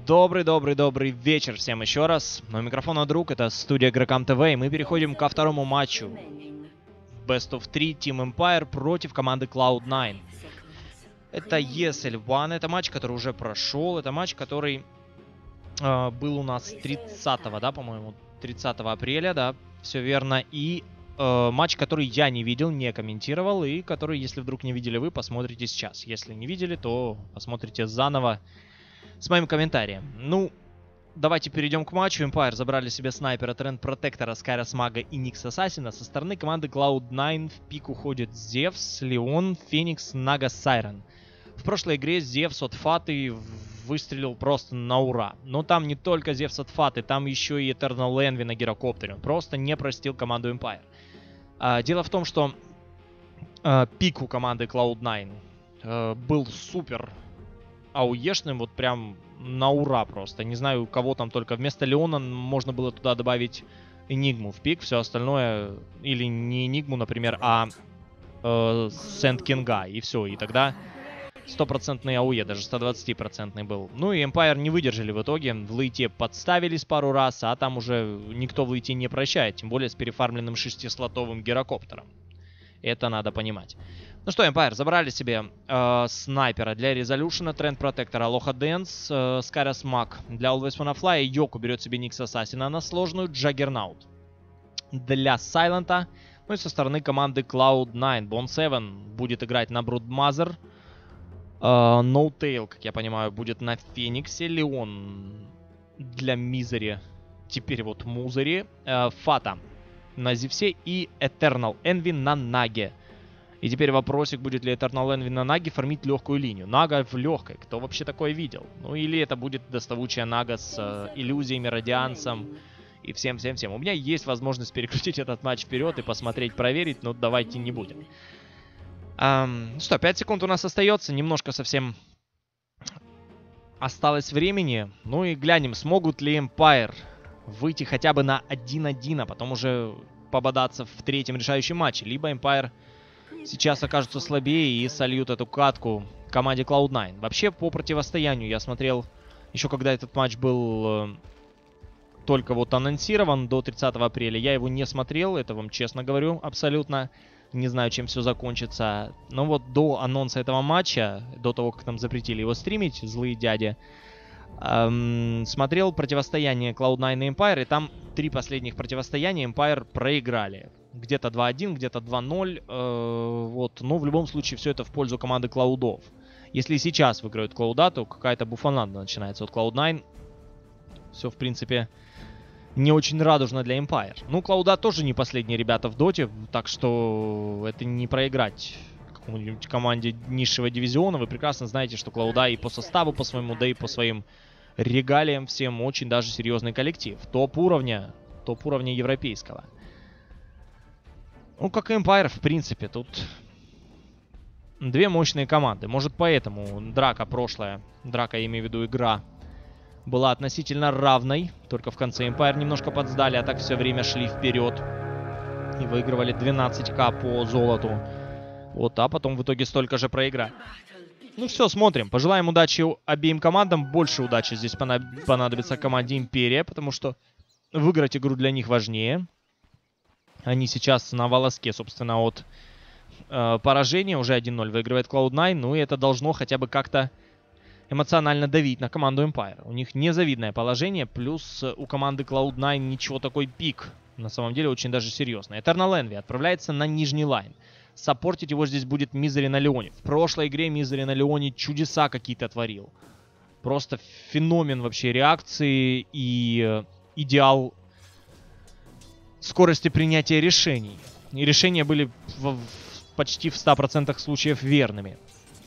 Добрый вечер всем еще раз. У микрофона друг, это студия Игрокам ТВ, и мы переходим ко второму матчу. Best of 3 Team Empire против команды Cloud9. Это ESL-1, это матч, который уже прошел, это матч, который был у нас 30-го, да, по-моему, 30 апреля, да, все верно. И матч, который я не видел, не комментировал, и который, если вдруг не видели вы, посмотрите сейчас. Если не видели, то посмотрите заново с моим комментарием. Ну, давайте перейдем к матчу. Empire забрали себе снайпера, Тренд Протектора, Скайрос Мага и Никс Ассасина. Со стороны команды Cloud9 в пик уходит Зевс, Леон, Феникс, Нага, Сайрен. В прошлой игре Зевс от Фаты выстрелил просто на ура. Но там не только Зевс от Фаты, там еще и Eternal Envy на гирокоптере. Он просто не простил команду Empire. Дело в том, что пик у команды Cloud9 был супер ауешным, вот прям на ура просто. Не знаю, у кого там только вместо Леона можно было туда добавить Энигму в пик. Все остальное, или не Энигму, например, а Сент Кинга. И все, и тогда 100% АУЕ, даже 120% был. Ну и Empire не выдержали в итоге. В лейте подставились пару раз, а там уже никто в лейте не прощает. Тем более с перефармленным 6-слотовым гирокоптером. Это надо понимать. Ну что, Empire забрали себе снайпера для резолюшена, Тренд Протектора, Алоха Дэнс, Скайрос Маг для Always Wanna Fly. Йоку берет себе Никс Ассасина на сложную, Джаггернаут для Сайлента. Ну и со стороны команды Cloud9 Bone 7 будет играть на Брудмазер. Ноутейл, как я понимаю, будет на Фениксе. Леон для Мизери, теперь вот Музери. Фата на Зевсе и Eternal Envy на Наге. И теперь вопросик, будет ли Eternal Envy на Наге фармить легкую линию. Нага в легкой, кто вообще такое видел? Ну или это будет доставучая Нага с иллюзиями, радиансом и всем-всем-всем. У меня есть возможность перекрутить этот матч вперед и посмотреть, проверить, но давайте не будем. Что, 5 секунд у нас остается, немножко совсем осталось времени. Ну и глянем, смогут ли Empire выйти хотя бы на 1-1, а потом уже пободаться в третьем решающем матче. Либо Empire сейчас окажутся слабее и сольют эту катку команде Cloud9. Вообще, по противостоянию я смотрел, еще когда этот матч был только вот анонсирован до 30 апреля. Я его не смотрел, это вам честно говорю, абсолютно. Не знаю, чем все закончится. Но вот до анонса этого матча, до того, как нам запретили его стримить, злые дяди, смотрел противостояние Cloud9 и Empire, и там 3 последних противостояния Empire проиграли. Где-то 2-1, где-то 2-0. Вот. Но в любом случае все это в пользу команды Cloud'ов. Если сейчас выиграют Cloud'а, то какая-то буфанада начинается от Cloud9. Все, в принципе, не очень радужно для Empire. Ну, Cloud'а тоже не последние ребята в доте, так что это не проиграть какому-нибудь команде низшего дивизиона. Вы прекрасно знаете, что Cloud'а и по составу по своему, да и по своим регалиям всем очень даже серьезный коллектив. Топ-уровня европейского. Ну, как и Empire, в принципе, тут 2 мощные команды. Может, поэтому драка прошлая, я имею в виду игра, была относительно равной. Только в конце Empire немножко подсдали, а так все время шли вперед. И выигрывали 12к по золоту. Вот, а потом в итоге столько же проиграли. Ну все, смотрим. Пожелаем удачи обеим командам. Больше удачи здесь понадобится команде Империя, потому что выиграть игру для них важнее. Они сейчас на волоске, собственно, от поражения. Уже 1-0 выигрывает Cloud9. Ну и это должно хотя бы как-то эмоционально давить на команду Empire. У них незавидное положение, плюс у команды Cloud9 ничего, такой пик. На самом деле очень даже серьезно. Eternal Envy отправляется на нижний лайн. Саппортить его здесь будет Мизери на Леоне. В прошлой игре Мизери на Леоне чудеса какие-то творил. Просто феномен вообще реакции и идеал скорости принятия решений. И решения были почти в 100% случаев верными.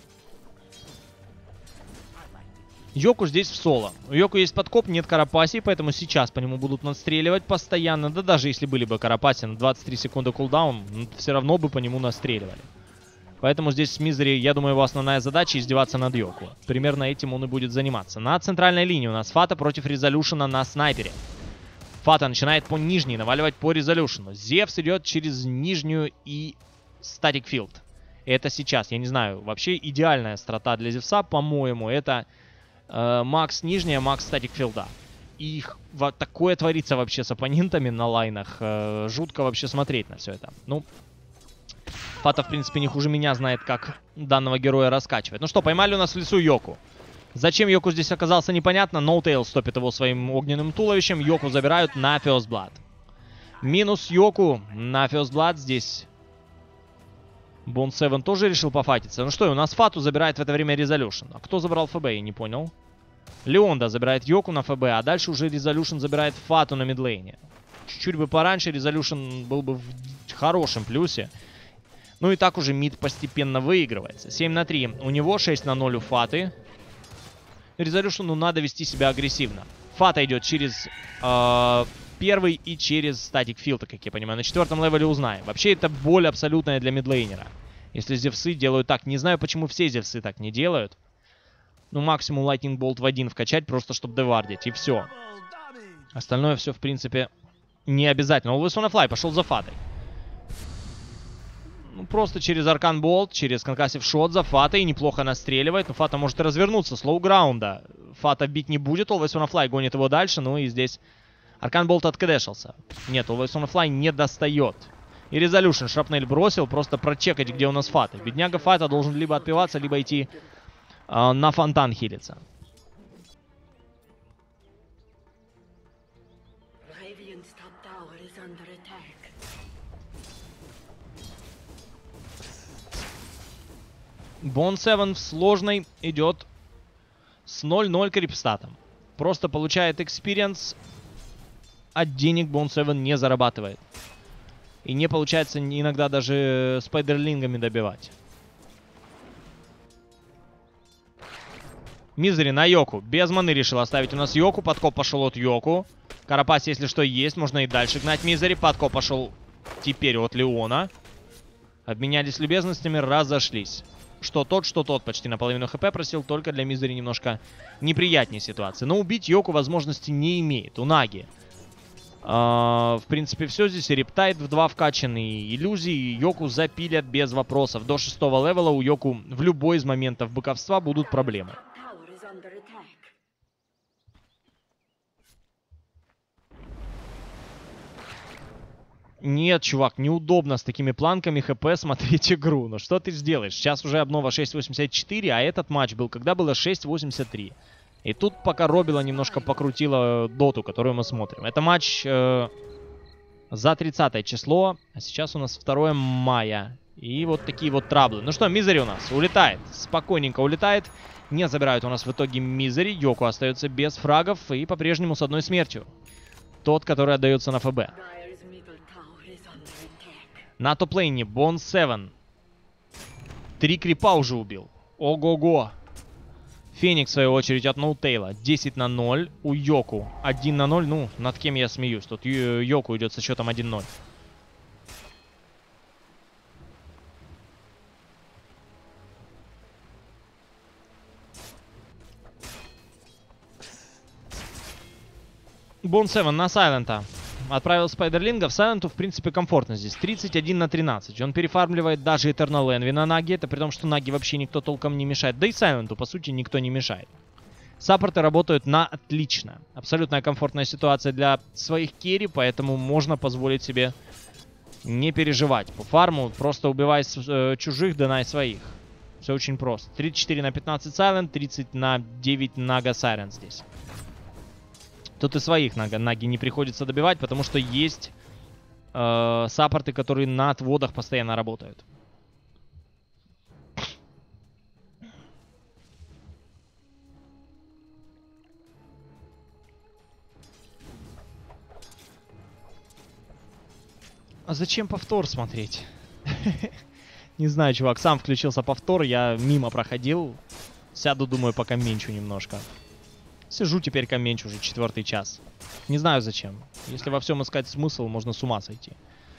Йоку здесь в соло. У Йоку есть подкоп, нет карапаси, поэтому сейчас по нему будут настреливать постоянно. Да даже если были бы карапаси на 23 секунды кулдаун, все равно бы по нему настреливали. Поэтому здесь с Мизери, я думаю, его основная задача издеваться над Йоку. Примерно этим он и будет заниматься. На центральной линии у нас Фата против Резолюшена на снайпере. Фата начинает по нижней наваливать по Резолюшену. Зевс идет через нижнюю и Статик Филд. Это сейчас, я не знаю, вообще идеальная страта для Зевса, по-моему, это Макс нижняя, Макс статик филда. И такое творится вообще с оппонентами на лайнах. Жутко вообще смотреть на все это. Ну, Фата, в принципе, не хуже меня знает, как данного героя раскачивать. Ну что, поймали у нас в лесу Йоку. Зачем Йоку здесь оказался, непонятно. Ноутейл стопит его своим огненным туловищем. Йоку забирают на First Blood. Минус Йоку на First Blood здесь. Bone 7 тоже решил пофатиться. Ну что, у нас Фату забирает в это время Resolution. А кто забрал ФБ, я не понял. Леонда забирает Йоку на ФБ, а дальше уже Resolution забирает Фату на мидлейне. Чуть-чуть бы пораньше Resolution был бы в хорошем плюсе. Ну и так уже мид постепенно выигрывается. 7-3 у него, 6-0 у Фаты. Resolution, надо вести себя агрессивно. Фата идет через первый и через статик филд, как я понимаю. На 4-м левеле узнаем. Вообще это боль абсолютная для мидлейнера. Если зевсы делают так. Не знаю, почему все зевсы так не делают. Ну, максимум Lightning Bolt в 1 вкачать, просто чтобы девардить, и все. Остальное все, в принципе, не обязательно. Always on a Fly пошел за Фатой. Ну, просто через Arcane Bolt, через Concussive Shot за Фатой. Неплохо настреливает, но Фата может и развернуться. Слоу граунда. Фата бить не будет. Always on a Fly гонит его дальше. Ну и здесь Arcane Bolt откэдэшился. Нет, Always on a Fly не достает. И Resolution шрапнель бросил, просто прочекать, где у нас Фата. Бедняга Фата должен либо отпиваться, либо идти на фонтан хилиться. Bone 7 в сложной идет с 0-0 крипстатом. Просто получает экспириенс. От денег Bone 7 не зарабатывает. И не получается иногда даже спайдерлингами добивать. Мизери на Йоку. Без маны решил оставить у нас Йоку. Подкоп пошел от Йоку. Карапас, если что, есть. Можно и дальше гнать Мизери. Подкоп пошел теперь от Леона. Обменялись любезностями, разошлись. Что тот почти наполовину хп просил. Только для Мизери немножко неприятнее ситуация. Но убить Йоку возможности не имеет. У Наги. В принципе, все здесь. Рептайд в 2 вкачанный. Иллюзии Йоку запилят без вопросов. До 6-го левела у Йоку в любой из моментов быковства будут проблемы. Нет, чувак, неудобно с такими планками ХП смотреть игру. Ну что ты сделаешь? Сейчас уже обнова 6.84, а этот матч был, когда было 6.83. И тут пока Робила немножко покрутила доту, которую мы смотрим. Это матч за 30 число, а сейчас у нас 2 мая. И вот такие вот траблы. Ну что, Мизери у нас улетает. Спокойненько улетает. Не забирают у нас в итоге Мизери. Йоку остается без фрагов и по-прежнему с 1 смертью. Тот, который отдается на ФБ. На топ-лейне Bone 7. 3 крипа уже убил. Ого-го. Феникс, в свою очередь, от Ноутейла. 10-0. У Йоку 1-0. Ну, над кем я смеюсь. Тут Йоку идет со счетом 1-0. Bone 7 на Сайлента. Отправил Спайдерлинга. В Сайленту, в принципе, комфортно здесь. 31-13. Он перефармливает даже Eternal Envy на Наги. Это при том, что Наги вообще никто толком не мешает. Да и Сайленту, по сути, никто не мешает. Саппорты работают на отлично. Абсолютно комфортная ситуация для своих керри, поэтому можно позволить себе не переживать. По фарму просто убивай чужих, донай своих. Все очень просто. 34-15 Сайлент, 30-9 Нага Сайрен здесь. Тут и своих Наги не приходится добивать, потому что есть саппорты, которые на отводах постоянно работают. А зачем повтор смотреть? Не знаю, чувак, сам включился повтор, я мимо проходил. Сяду, думаю, покомменчу немножко. Сижу теперь комменчу уже 4-й час. Не знаю зачем. Если во всем искать смысл, можно с ума сойти.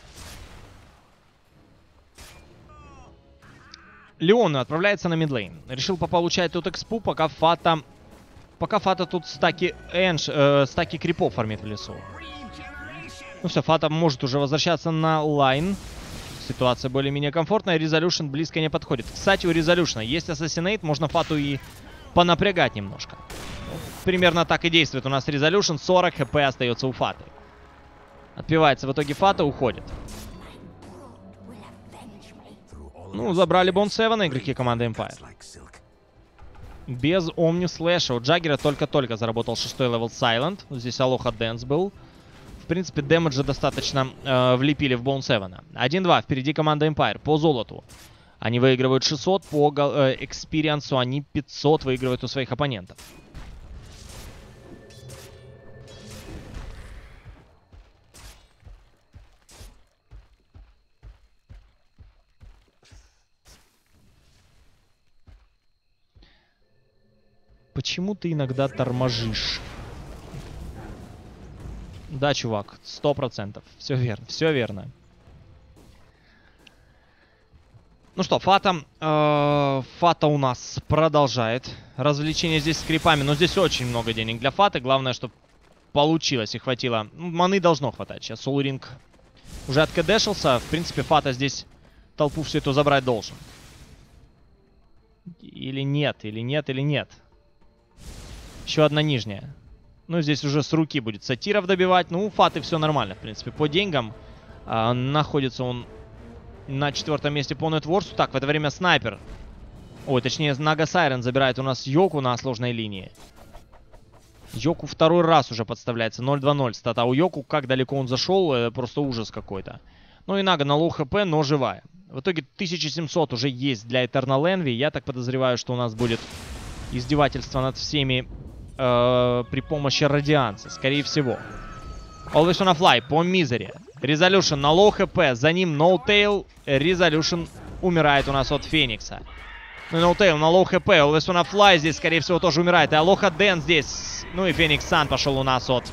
Леон отправляется на мидлейн. Решил пополучать тут экспу, пока Фата тут стаки крипов фармит в лесу. Ну все, Фата может уже возвращаться на лайн. Ситуация более-менее комфортная. Resolution близко не подходит. Кстати, у Resolution есть Assassinate. Можно Фату и понапрягать немножко. Примерно так и действует у нас Resolution. 40 хп остается у Фаты. Отпивается в итоге Фата, уходит. Ну, забрали Bone 7 игроки команды Empire. Без Omni Slash. У Джаггера только-только заработал 6-й левел Silent. Здесь Aloha Dance был. В принципе, дэмэджа достаточно влепили в Bone 7. 1-2. Впереди команда Empire по золоту. Они выигрывают 600. По экспириенсу они 500 выигрывают у своих оппонентов. Почему ты иногда торможишь? Да, чувак, 100%. Все верно, все верно. Ну что, Фата у нас продолжает развлечение здесь с крипами. Но здесь очень много денег для Фаты. Главное, чтобы получилось и хватило. Ну, маны должно хватать. Сейчас Солуринг уже откэдэшился. В принципе, Фата здесь толпу всю эту забрать должен. Или нет, или нет, или нет. Еще одна нижняя. Ну, здесь уже с руки будет сатиров добивать. Ну, у Фаты все нормально, в принципе. По деньгам находится он на 4-м месте по нетворсу. Так, в это время снайпер. Ой, точнее, Нага Сайрен забирает у нас Йоку на сложной линии. Йоку второй раз уже подставляется. 0-2-0 стата. У Йоку, как далеко он зашел, просто ужас какой-то. Ну и Нага на лоу хп, но живая. В итоге 1700 уже есть для Eternal Envy. Я так подозреваю, что у нас будет издевательство над всеми при помощи радианца, скорее всего. Always Wanna Fly по Мизере. Resolution на лоу хп, за ним No Tail. Resolution умирает у нас от Феникса. Ну и No Tail на лоу хп, Always Wanna Fly здесь, скорее всего, тоже умирает. И Aloha Dance здесь. Ну и Феникс Сан пошел у нас от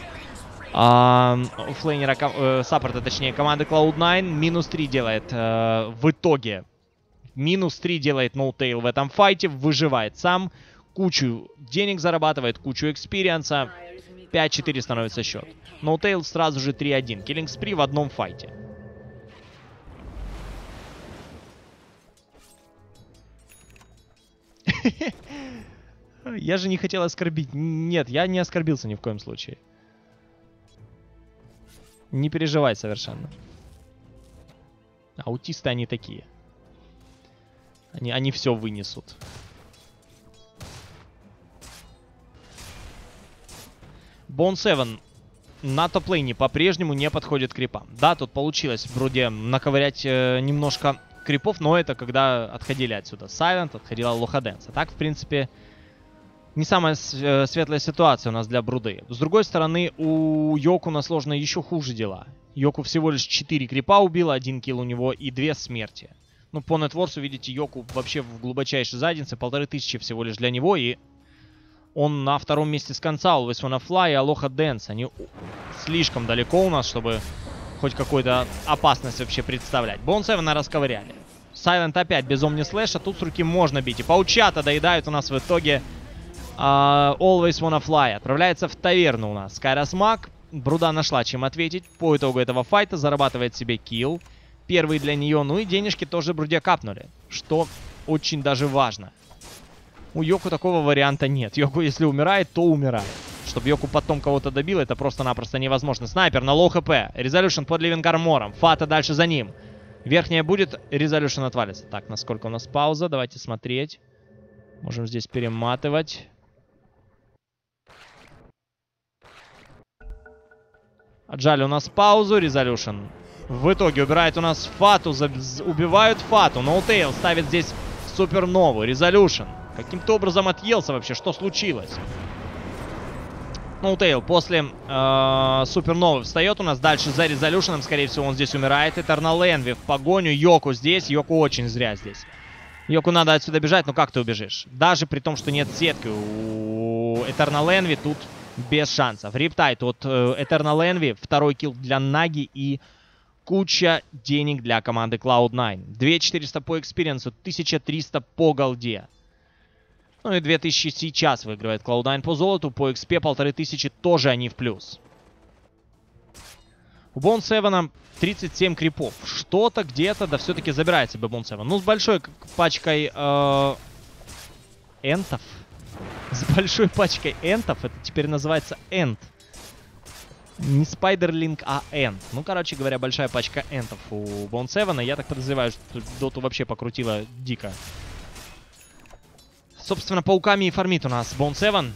флейнера, саппорта, точнее, команды Cloud9. Минус 3 делает в итоге. Минус 3 делает No Tail в этом файте. Выживает сам. Кучу денег зарабатывает, кучу экспириенса. 5-4 становится счет. No Tail сразу же 3-1. Killing Spree в одном файте. Я же не хотел оскорбить. Нет, я не оскорбился ни в коем случае. Не переживай совершенно. Аутисты они такие. Они все вынесут. Bone 7 на топ-лейне по-прежнему не подходит к крипам. Да, тут получилось вроде наковырять немножко крипов, но это когда отходили отсюда Silent, отходила Aloha Dance. А так, в принципе, не самая светлая ситуация у нас для Бруды. С другой стороны, у Йоку на сложно еще хуже дела. Йоку всего лишь 4 крипа убил, 1 килл у него и 2 смерти. Ну, по нетворсу, видите, Йоку вообще в глубочайшей заднице, 1500 всего лишь для него, и он на втором месте с конца. Always Wanna Fly и Aloha Dance. Они слишком далеко у нас, чтобы хоть какую-то опасность вообще представлять. Bone 7 расковыряли. Silent опять без Omni Slash. Тут с руки можно бить. И паучата доедают у нас в итоге Always Wanna Fly. Отправляется в таверну у нас. Кайрос Маг. Бруда нашла чем ответить. По итогу этого файта зарабатывает себе килл. Первый для нее. Ну и денежки тоже Бруде капнули. Что очень даже важно. У Йоку такого варианта нет. Йоку, если умирает, то умирает. Чтобы Йоку потом кого-то добил, это просто-напросто невозможно. Снайпер на лоу хп. Resolution под Living Armor'ом. Фата дальше за ним. Верхняя будет, Resolution отвалится. Так, насколько у нас пауза? Давайте смотреть. Можем здесь перематывать. Отжали у нас паузу. Resolution в итоге убирает у нас Фату. Убивают Фату. No Tail ставит здесь супернову. Resolution каким-то образом отъелся вообще. Что случилось? No Tail после суперновы встает у нас. Дальше за Resolution. Скорее всего, он здесь умирает. Eternal Envy в погоню. Йоку здесь. Йоку очень зря здесь. Йоку надо отсюда бежать. Но как ты убежишь? Даже при том, что нет сетки у Eternal Envy, тут без шансов. Риптайт от Eternal Envy. Второй килл для Наги и куча денег для команды Cloud9. 2400 по экспириенсу, 1300 по голде. Ну и 2000 сейчас выигрывает Cloud9 по золоту. По XP 1500 тоже они в плюс. У Bone 7 37 крипов. Что-то где-то, да все-таки забирает себе Bone 7. Ну, с большой пачкой энтов. С большой пачкой энтов. Это теперь называется энт. Не Спайдерлинг, а энт. Ну, короче говоря, большая пачка энтов у Боунсевена. Я так подозреваю, что доту вообще покрутила дико. Собственно, пауками и фармит у нас Боунсевен.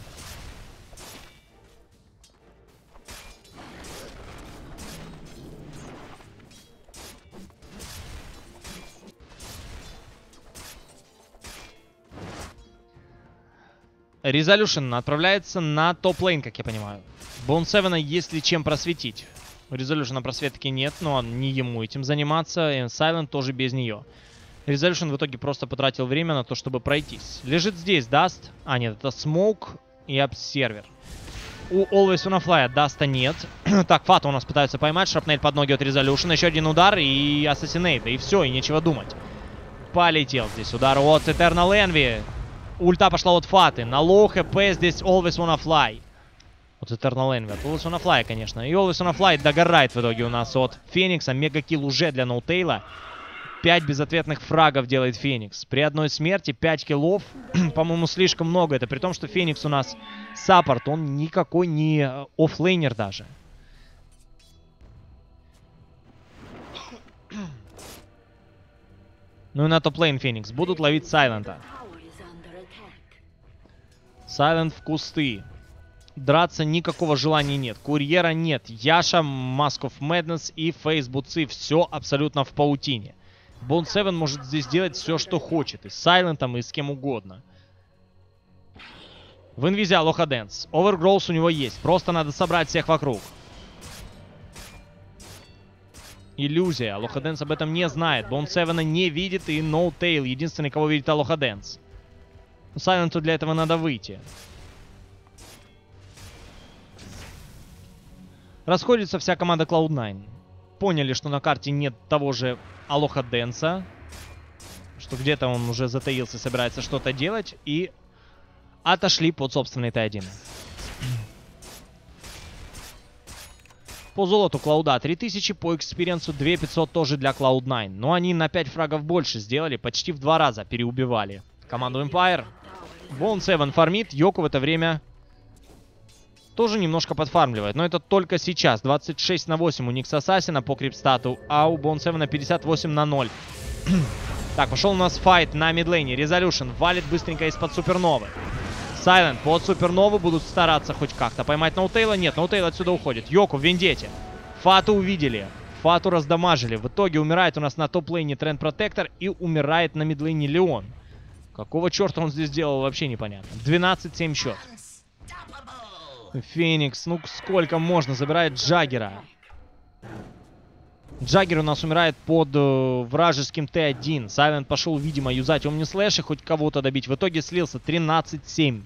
Резолюшн отправляется на топ-лейн, как я понимаю. Боунсевена, если чем просветить. У Резолюшна просветки нет, но не ему этим заниматься. И Сайлент тоже без нее. Резолюшн в итоге просто потратил время на то, чтобы пройтись. Лежит здесь Даст. А, нет, это Смоук и Обсервер. У Always Wanna Fly Даста нет. Так, Фата у нас пытаются поймать. Шрапнель под ноги от Резолюшна. Еще один удар и Ассасинейт. И все, и нечего думать. Полетел здесь удар от Eternal Envy. Ульта пошла от Фаты. На лоу хп здесь Always Wanna Fly. Вот Eternal Envy. От Always Wanna Fly, конечно. И Always Wanna Fly догорает в итоге у нас от Феникса. Мегакилл уже для Ноутейла. 5 безответных фрагов делает Феникс. При одной смерти 5 киллов. По-моему, слишком много. Это при том, что Феникс у нас саппорт. Он никакой не оффлейнер даже. Ну и на топ-лейн Феникс. Будут ловить Сайлента. Сайлент в кусты. Драться никакого желания нет. Курьера нет. Яша, Mask of Madness и Фейс Буцы. Все абсолютно в паутине. Боунсевен может здесь делать все, что хочет. И с Сайлентом, и с кем угодно. В инвизе Алоха Дэнс. Овергроус у него есть. Просто надо собрать всех вокруг. Иллюзия. Алоха Дэнс об этом не знает. Боунсевена не видит. И Ноутейл единственный, кого видит Алоха Дэнс. Сайленту для этого надо выйти. Расходится вся команда Cloud9. Поняли, что на карте нет того же Алоха Дэнса. Что где-то он уже затаился, собирается что-то делать. И отошли под собственный Т1. По золоту Клауда 3000, по экспириенсу 2500 тоже для Cloud9. Но они на 5 фрагов больше сделали, почти в 2 раза переубивали команду Empire. Боунсевен фармит, Йоку в это время тоже немножко подфармливает. Но это только сейчас. 26/8 у Никс Ассасина по крипстату, а у Боунсевена 58/0. Так, пошел у нас файт на мидлейне. Резолюшн валит быстренько из-под суперновы. Сайлент под супернову будут стараться хоть как-то поймать Ноутейла. Нет, Ноутейл отсюда уходит. Йоку в вендете. Фату увидели. Фату раздамажили. В итоге умирает у нас на топ-лейне Тренд Протектор и умирает на мидлейне Леон. Какого черта он здесь делал, вообще непонятно. 12-7 счет. Феникс, ну сколько можно? Забирает Джаггера. Джаггер у нас умирает под вражеским Т1. Сайлент пошел, видимо, юзать Омнислэш и хоть кого-то добить. В итоге слился 13-7.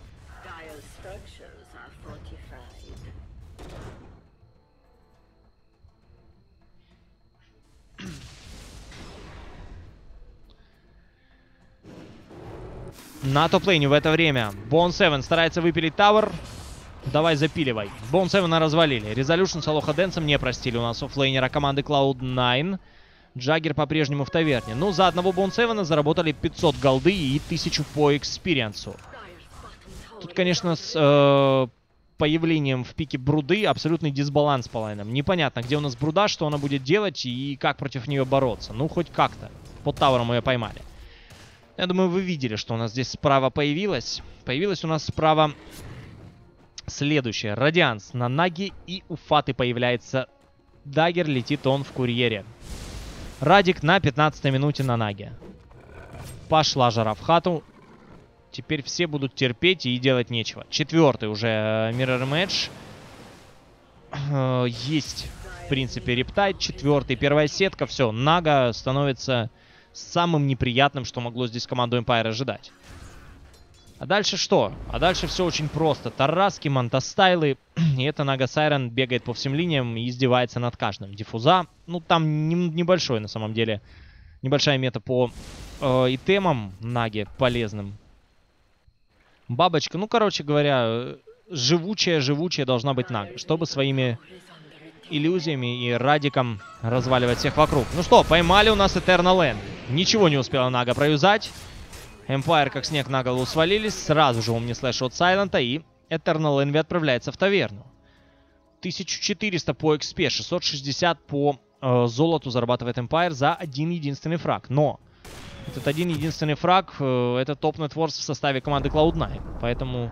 На топ-лейне в это время Боунсевен старается выпилить тавер. Давай запиливай. Боунсевена развалили. Резолюшн с Алоха Дэнсом не простили у нас оффлейнера команды Cloud9. Джаггер по-прежнему в таверне. Ну, за одного Боунсевена заработали 500 голды и 1000 по экспириенсу. Тут, конечно, с появлением в пике Бруды абсолютный дисбаланс по лайнам. Непонятно, где у нас Бруда, что она будет делать и как против нее бороться. Ну, хоть как-то. Под тавером ее поймали. Я думаю, вы видели, что у нас здесь справа появилось. Появилась у нас справа следующее. Радианс на Наге, и у Фаты появляется Даггер. Летит он в курьере. Радик на 15-й минуте на Наге. Пошла жара в хату. Теперь все будут терпеть и делать нечего. 4-й уже Mirror Match. Есть, в принципе, Рептайд. 4-й, первая сетка. Все, Нага становится самым неприятным, что могло здесь команду Empire ожидать. А дальше что? А дальше все очень просто. Тараски, Монтастайлы. И это Нага Сайрен бегает по всем линиям и издевается над каждым. Диффуза. Ну, там небольшой, на самом деле. Небольшая мета по итемам Наги полезным. Бабочка. Ну, короче говоря, живучая должна быть Нага. Чтобы своими иллюзиями и Радиком разваливать всех вокруг. Ну что, поймали у нас Eternal End. Ничего не успела Нага проюзать. Empire как снег на голову свалились. Сразу же Omnislash от Сайлента. И Eternal Envy отправляется в таверну. 1400 по XP, 660 по золоту зарабатывает Empire за один единственный фраг. Но этот один единственный фраг это топ-нетворс в составе команды Cloud9. Поэтому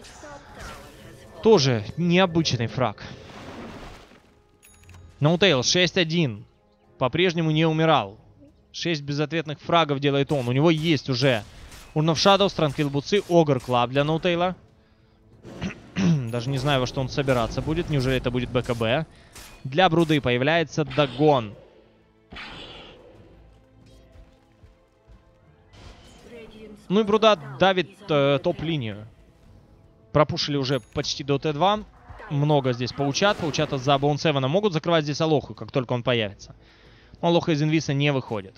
тоже необычный фраг. NoTail 6-1. По-прежнему не умирал. 6 безответных фрагов делает он. У него есть уже Urn of Shadows, Tranquil Boots, Ogre Club для NoTail. Даже не знаю, во что он собираться будет. Неужели это будет БКБ? Для Бруды появляется Дагон. Ну и Бруда давит топ-линию. Пропушили уже почти до Т2. Много здесь паучат. Паучата за Bone 7 могут закрывать здесь Алоху, как только он появится. Но Алоха из инвиса не выходит.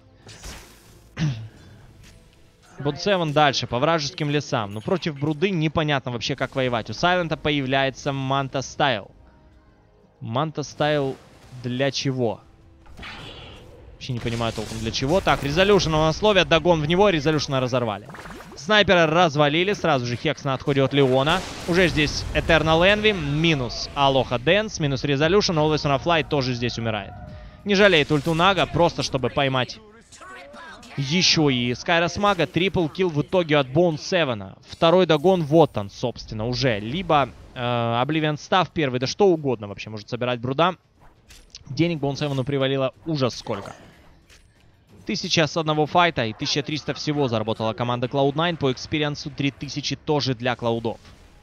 Bone 7 дальше, по вражеским лесам. Но против Бруды непонятно вообще, как воевать. У Сайлента появляется Manta Style. Manta Style для чего? Вообще не понимаю толком для чего. Так, Резолюшн у нас ловят, Дагон в него, Резолюшна разорвали. Снайпера развалили, сразу же Хекс на отходе от Леона. Уже здесь Eternal Envy, минус Алоха Дэнс, минус Резолюшн, Always on a Fly тоже здесь умирает. Не жалеет ульту Нага, просто чтобы поймать еще и Скайрос Мага. Трипл килл в итоге от Bone 7. Второй Дагон, вот он, собственно, уже. Либо Oblivion Staff первый, да что угодно вообще может собирать Бруда. Денег Bone 7 привалило ужас сколько. 1000 с одного файта и 1300 всего заработала команда Cloud9. По экспириенсу 3000 тоже для Клаудов.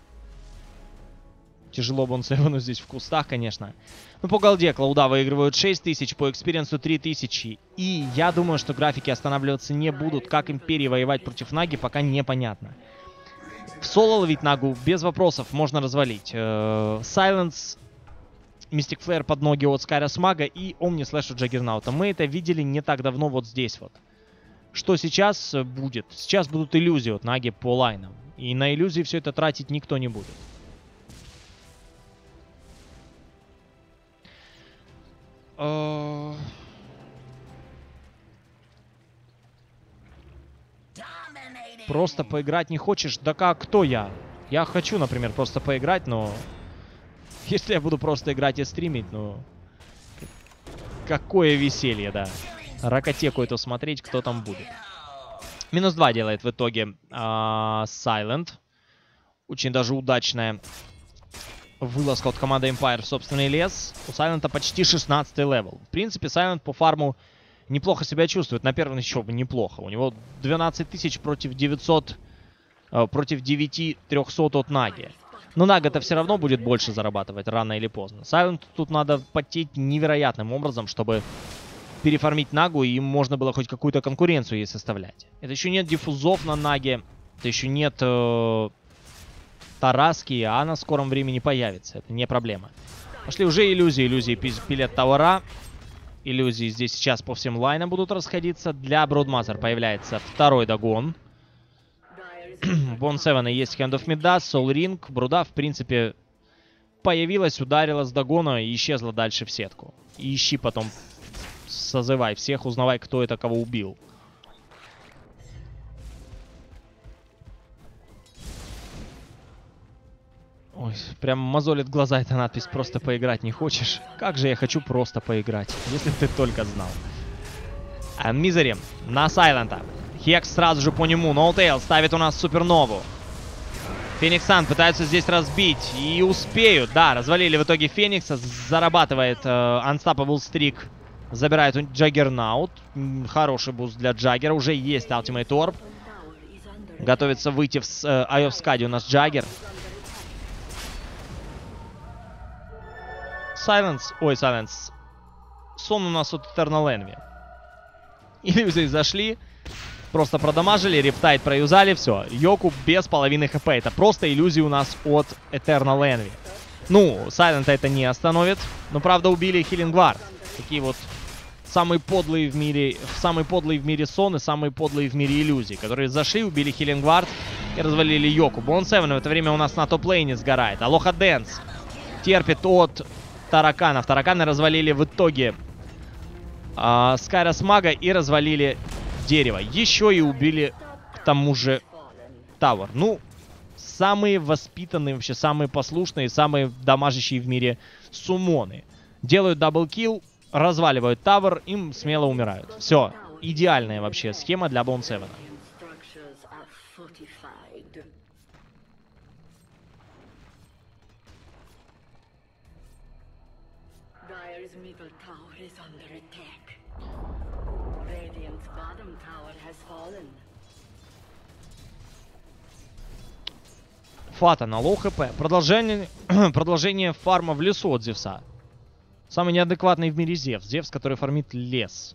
Тяжело Bone 7 здесь в кустах, конечно. Но по голде Клауда выигрывают 6000, по экспириенсу 3000. И я думаю, что графики останавливаться не будут. Как Империи воевать против Наги, пока непонятно. В соло ловить Нагу без вопросов можно развалить. Silence, Mystic Flare под ноги от Скайрос Мага и Omnislash от Джаггернаута. Мы это видели не так давно вот здесь вот. Что сейчас будет? Сейчас будут иллюзии от Наги по лайнам. И на иллюзии все это тратить никто не будет. Просто поиграть не хочешь? Да как, кто я? Я хочу, например, просто поиграть, но... Если я буду просто играть и стримить, ну... Какое веселье, да. Ракотеку эту смотреть, кто там будет. Минус 2 делает в итоге Silent. Очень даже удачная вылазка от команды Empire в собственный лес. У Сайлента почти 16-й левел. В принципе, Сайлент по фарму неплохо себя чувствует. На первом еще бы неплохо. У него 12 тысяч против 900... против 9300 от Наги. Но Нага-то все равно будет больше зарабатывать рано или поздно. Сайленту тут надо потеть невероятным образом, чтобы перефармить Нагу, и можно было хоть какую-то конкуренцию ей составлять. Это еще нет диффузов на Наге. Это еще нет... Тараски, а на скором времени появится. Это не проблема. Пошли уже иллюзии. Иллюзии пилят товара. Иллюзии здесь сейчас по всем лайнам будут расходиться. Для Broadmother появляется второй Дагон. Bone 7 есть Hand of Midas, Soul Ring. Бруда, в принципе, появилась, ударила с Дагона и исчезла дальше в сетку. И ищи потом, созывай всех, узнавай, кто это кого убил. Ой, прям мозолит глаза эта надпись. Просто поиграть не хочешь? Как же я хочу просто поиграть, если ты только знал. Мизери на Сайлента. Хекс сразу же по нему. NoTail ставит у нас супернову. Феникс Сан пытаются здесь разбить. И успеют. Да, развалили в итоге Феникса. Зарабатывает Unstoppable Streak. Забирает у Джаггернаут. Хороший буст для Джаггера. Уже есть Ultimate Orb. Готовится выйти в Eye of Skadi у нас Джаггер. Silence. Сон у нас от Eternal Envy. Иллюзии зашли. Просто продамажили, Рептайд проюзали, все. Йоку без половины хп. Это просто иллюзии у нас от Eternal Envy. Ну, Silent это не остановит. Но, правда, убили Healing Guard. Такие вот самые подлые в мире сон и самые подлые в мире иллюзии. Которые зашли, убили Healing Guard и развалили Йоку. Bone 7 в это время у нас на топ-лейне сгорает. Алоха Дэнс терпит от тараканов. Тараканы развалили в итоге Скайрос Мага и развалили дерево. Еще и убили К тому же Тавер. Ну, самые воспитанные, вообще самые послушные, самые дамажащие в мире суммоны. Делают даблкилл, разваливают Тавер, им смело умирают. Все. Идеальная вообще схема для Bone 7. Фата на лоу хп. Продолжение фарма в лесу от Зевса. Самый неадекватный в мире Зевс. Зевс, который фармит лес.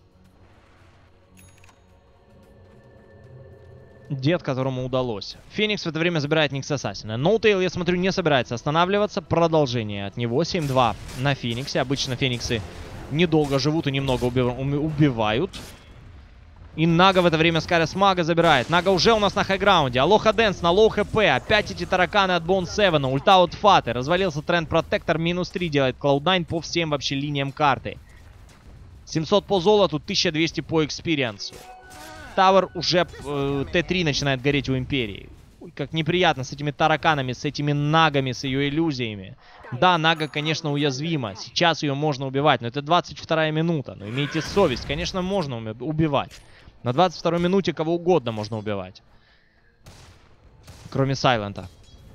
Дед, которому удалось. Феникс в это время забирает Никс Ассасина. Ноутейл, я смотрю, не собирается останавливаться. Продолжение от него. 7-2 на Фениксе. Обычно Фениксы недолго живут и немного убивают. И Нага в это время Скарис Мага забирает. Нага уже у нас на хайграунде. Алоха Дэнс на лоу хп. Опять эти тараканы от Bone 7. Ульта от Фаты. Развалился Тренд Протектор. Минус 3 делает Cloud9 по всем вообще линиям карты. 700 по золоту, 1200 по экспириенсу. Тавер уже Т3 начинает гореть у Империи. Ой, как неприятно с этими тараканами, с этими нагами, с ее иллюзиями. Да, Нага, конечно, уязвима. Сейчас ее можно убивать, но это 22-я минута. Но имейте совесть, конечно, можно убивать. На 22-й минуте кого угодно можно убивать. Кроме Сайлента.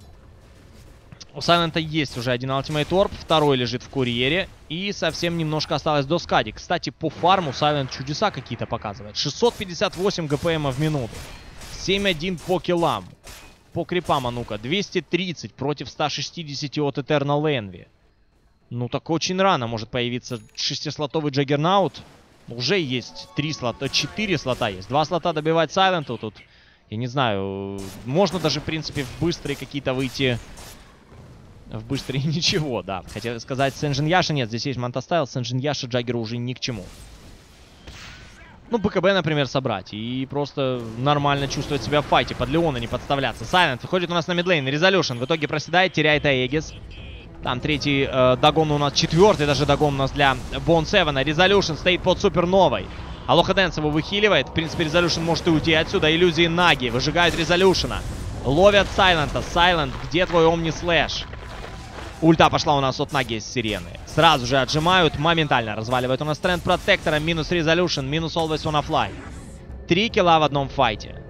У Сайлента есть уже один Ultimate Orb, второй лежит в курьере. И совсем немножко осталось до Скади. Кстати, по фарму Сайлент чудеса какие-то показывает. 658 ГПМ в минуту. 7-1 по киллам. По крипам, а ну-ка. 230 против 160 от Eternal Envy. Ну так очень рано может появиться 6-слотовый Джаггернаут. Уже есть 3 слота, 4 слота есть. 2 слота добивать Сайленту тут. Я не знаю, можно даже, в принципе, в быстрые какие-то выйти. В быстрые ничего, да. Хотел сказать Сенджин Яша. Нет, здесь есть Мантастайл. Сенджин Яша Джаггеру уже ни к чему. Ну, БКБ, например, собрать. И просто нормально чувствовать себя в файте. Под Леона не подставляться. Сайлент выходит у нас на мидлейн. Резолюшн в итоге проседает, теряет Аегис. Там третий дагон у нас, четвертый даже дагон у нас для Bone 7. Резолюшн стоит под суперновой. Алоха Дэнс его выхиливает. В принципе, Резолюшн может и уйти отсюда. Иллюзии Наги выжигают Резолюшна. Ловят Сайлента. Сайлент, где твой Омни Слэш? Ульта пошла у нас от Наги с сирены. Сразу же отжимают, моментально разваливают у нас Тренд Протектора. Минус Резолюшн, минус Always Wanna Fly. 3 килла в одном файте.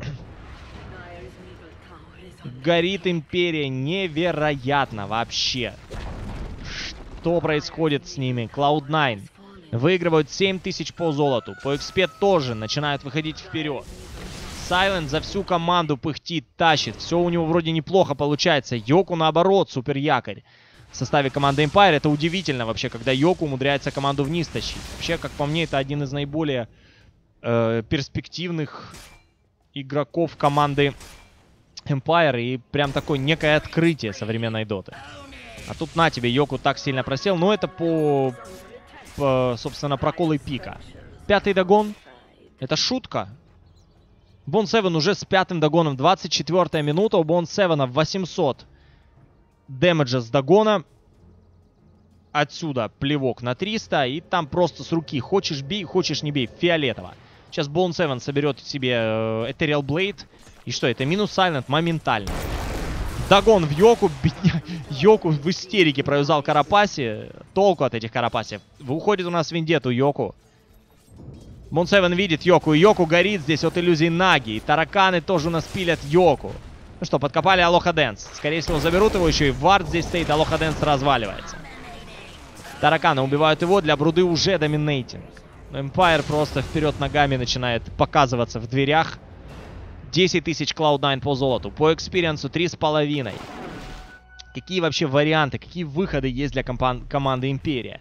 Горит Империя невероятно вообще. Что происходит с ними? Cloud9 выигрывают 7000 по золоту. По экспе тоже начинают выходить вперед. Сайлент за всю команду пыхтит, тащит. Все у него вроде неплохо получается. Йоку наоборот, супер якорь. В составе команды Empire это удивительно вообще, когда Йоку умудряется команду вниз тащить. Вообще, как по мне, это один из наиболее перспективных игроков команды Empire. И прям такое некое открытие современной доты. А тут на тебе, Йоку так сильно просел. Но это по собственно, проколы пика. 5-й дагон. Это шутка. Bone 7 уже с 5-м дагоном. 24-я минута. У Bone 7 800 дэмэджа с дагона. Отсюда плевок на 300. И там просто с руки. Хочешь бей, хочешь не бей. Фиолетово. Сейчас Bone 7 соберет себе Ethereal Blade. И что, это минус Silent моментально. Дагон в Йоку. Йоку в истерике провязал Карапаси. Толку от этих Карапаси. Уходит у нас Вендетту Йоку. Bone 7 видит Йоку. И Йоку горит здесь от иллюзий Наги. И тараканы тоже у нас пилят Йоку. Ну что, подкопали Алоха Дэнс. Скорее всего, заберут его еще. И вард здесь стоит. Алоха Дэнс разваливается. Тараканы убивают его. Для бруды уже доминейтинг. Но Empire просто вперед ногами начинает показываться в дверях. 10 тысяч Cloud9 по золоту. По экспириенсу 3,5. Какие вообще варианты, какие выходы есть для команды Империя?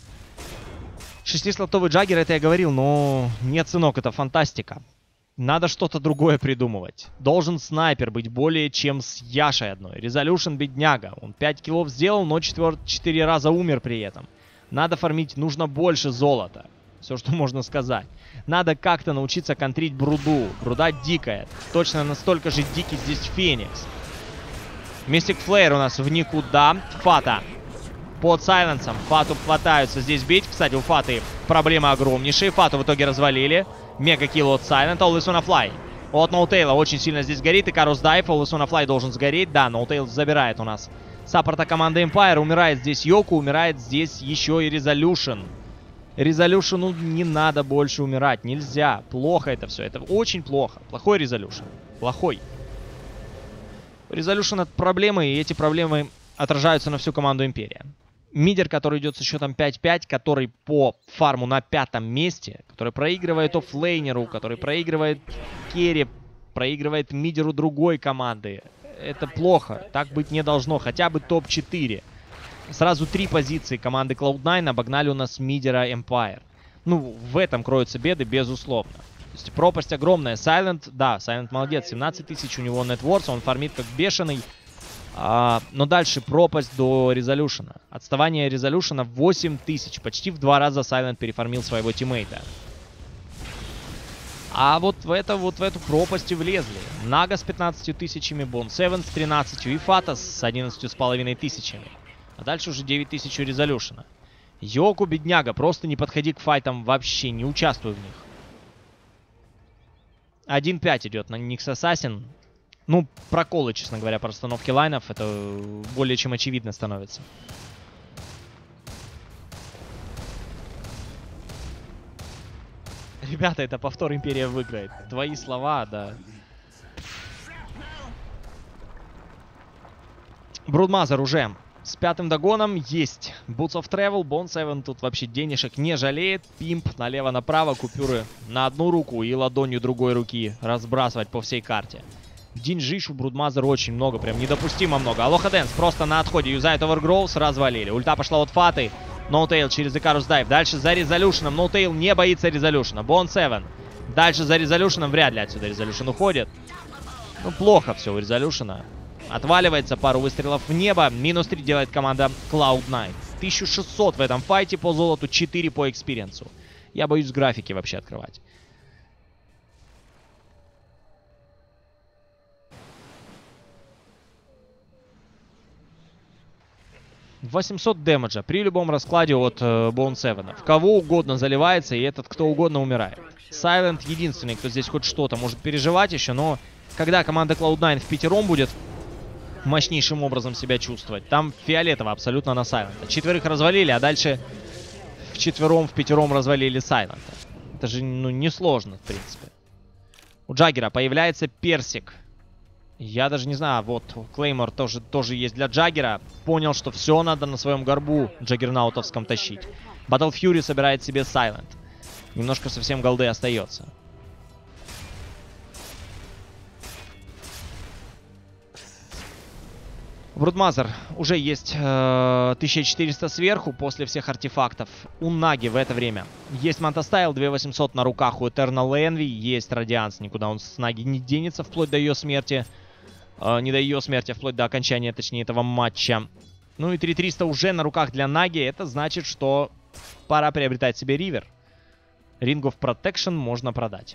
6-слотовый Джаггер, это я говорил, но нет, сынок, это фантастика. Надо что-то другое придумывать. Должен снайпер быть более чем с Яшей одной. Резолюшн бедняга. Он 5 киллов сделал, но 4 раза умер при этом. Надо фармить, нужно больше золота. Все, что можно сказать. Надо как-то научиться контрить бруду. Бруда дикая. Точно настолько же дикий здесь Феникс. Мистик Флеер у нас в никуда. Фата под Сайленсом. Фату пытаются здесь бить. Кстати, у Фаты проблемы огромнейшие. Фату в итоге развалили. Мега килл от Сайлента. Always Wanna Fly. от Ноутейла очень сильно здесь горит. И Карус Дайв, All is on a Fly должен сгореть. Да, Ноутейл забирает у нас саппорта команды Empire. Умирает здесь Йоку, умирает здесь еще и Резолюшн. Резолюшну не надо больше умирать. Нельзя. Плохо это все. Это очень плохо. Плохой Резолюшн. Плохой. Резолюшн — это проблемы, и эти проблемы отражаются на всю команду Империя. Мидер, который идет со счетом 5-5, который по фарму на 5-м месте, который проигрывает оффлейнеру, который проигрывает керри, проигрывает мидеру другой команды. Это плохо. Так быть не должно. Хотя бы топ-4. Сразу 3 позиции команды Cloud9 обогнали у нас мидера Empire. Ну, в этом кроются беды, безусловно. То есть пропасть огромная. Silent, да, Silent молодец. 17 тысяч у него нетворс, он фармит как бешеный. Но дальше пропасть до Резолюшена. Отставание Резолюшена 8 тысяч. Почти в 2 раза Silent перефармил своего тиммейта. А вот в эту пропасть и влезли. Нага с 15 тысячами, Бон 7 с 13 и Фата с 11,5 тысячами. А дальше уже 9 тысяч у Резолюшена. Йоку, бедняга, просто не подходи к файтам вообще, не участвуй в них. 1-5 идет на Никс Ассасин. Ну, проколы, честно говоря, по расстановке лайнов. Это более чем очевидно становится. Ребята, это повтор Империя выиграет. Твои слова, да. Брудмазер уже с 5-м догоном есть. Boots of Travel, Bone 7 тут вообще денежек не жалеет. Пимп налево-направо, купюры на одну руку и ладонью другой руки разбрасывать по всей карте. Деньжищ у Брудмазера очень много, прям недопустимо много. Алоха Дэнс просто на отходе юзает Овергроус, развалили. Ульта пошла от Фаты. Ноутейл через Икарус Дайв. Дальше за Резолюшеном. Ноутейл не боится Резолюшена. Бон 7. Дальше за Резолюшеном. Вряд ли отсюда Резолюшен уходит. Ну, плохо все у Резолюшена. Отваливается, пару выстрелов в небо. Минус 3 делает команда Cloud9. 1600 в этом файте по золоту, 4 по экспириенсу. Я боюсь графики вообще открывать. 800 дэмэджа при любом раскладе от Bone 7. В кого угодно заливается, и этот кто угодно умирает. Silent единственный, кто здесь хоть что-то может переживать еще, но когда команда Cloud9 в пятером будет мощнейшим образом себя чувствовать, там фиолетово абсолютно на Silent. 4 развалили, а дальше в пятером развалили Silent. Это же, ну, несложно, в принципе. У Джаггера появляется персик. Я даже не знаю, вот Клеймор тоже есть для Джаггера. Понял, что все надо на своем горбу джаггернаутовском тащить. Battle Fury собирает себе Silent. Немножко совсем голды остается. Брудмазер уже есть 1400 сверху после всех артефактов. У Наги в это время есть Мантастайл, 2800 на руках у Eternal Envy. Есть Радианс, никуда он с Наги не денется вплоть до ее смерти. Не до ее смерти, а вплоть до окончания, точнее, этого матча. Ну и 3300 уже на руках для Наги. Это значит, что пора приобретать себе Ривер. Ring of Protection можно продать.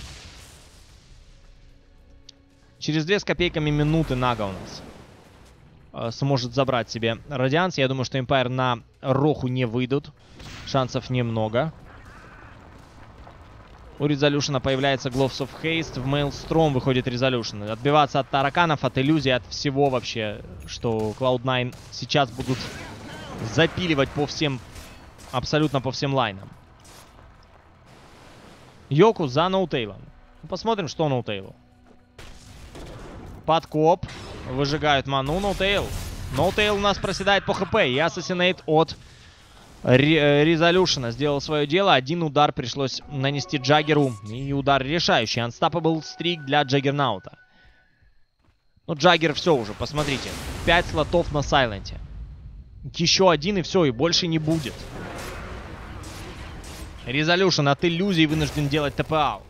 Через 2 с копейками минуты Нага у нас сможет забрать себе Радианс. Я думаю, что Empire на Роху не выйдут. Шансов немного. У Резолюшена появляется Gloves of Haste. В Maelstrom выходит Резолюшен. Отбиваться от тараканов, от иллюзий, от всего вообще, что Cloud9 сейчас будут запиливать по всем, абсолютно по всем лайнам. Йоку за Ноутейлом. Посмотрим, что Ноутейлу. Подкоп. Выжигают ману. Ноутейл. Ноутейл у нас проседает по хп. И Ассасинейт от Резолюшена сделал свое дело. Один удар пришлось нанести Джаггеру. И удар решающий. Unstoppable стрик для Джаггернаута. Ну, Джаггер все уже, посмотрите. 5 слотов на Сайленте. Еще один и все, и больше не будет. Резолюшен от иллюзий вынужден делать ТП-аут.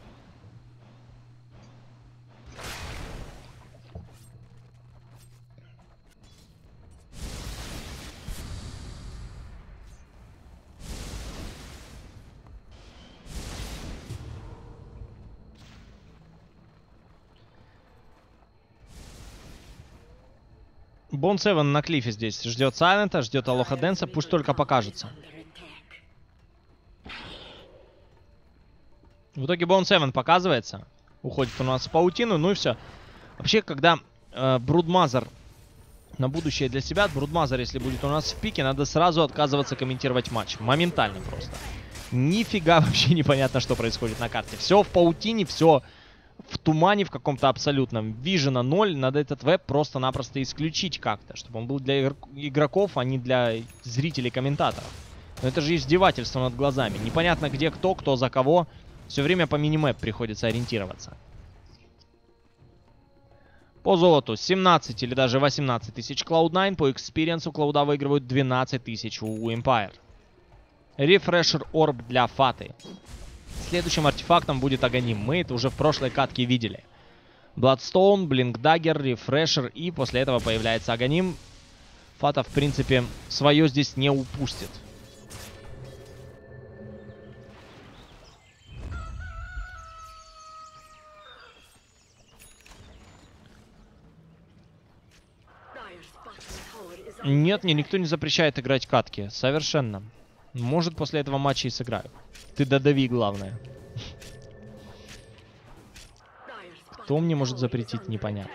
Бон 7 на клифе здесь. Ждет Сайлента, ждет Алоха Дэнса. Пусть только покажется. В итоге Бон 7 показывается. уходит у нас в паутину, ну и все. Вообще, когда Брудмазер на будущее для себя, Брудмазер, если будет у нас в пике, надо сразу отказываться комментировать матч. Моментально просто. Нифига вообще непонятно, что происходит на карте. Все в паутине, все в тумане в каком-то абсолютном. Вижена 0, надо этот веб просто-напросто исключить как-то, чтобы он был для игроков, а не для зрителей, комментаторов. Но это же издевательство над глазами. Непонятно где кто за кого. Все время по минимэп приходится ориентироваться. По золоту 17 или даже 18 тысяч Cloud9. По экспириенсу Клауда выигрывают 12 тысяч у Empire. Refresher Orb для Фаты. Следующим артефактом будет Аганим. Мы это уже в прошлой катке видели. Bloodstone, Blink Dagger, Refresher. И после этого появляется Аганим. Фата, в принципе, свое здесь не упустит. Нет, мне никто не запрещает играть катки. Совершенно. Может, после этого матча и сыграю. Ты додави, главное. Кто мне может запретить, непонятно.